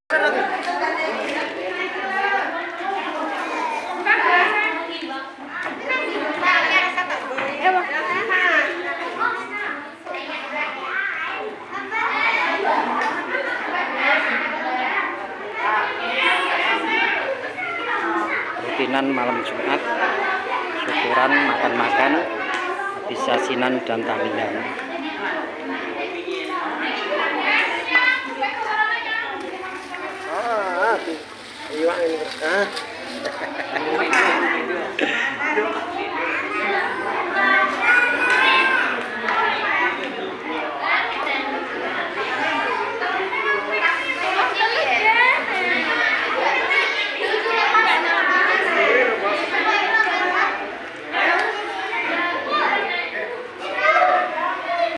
Rutinan malam Jumat, syukuran, makan-makan, habis yasinan dan tahlilan. Iya ini.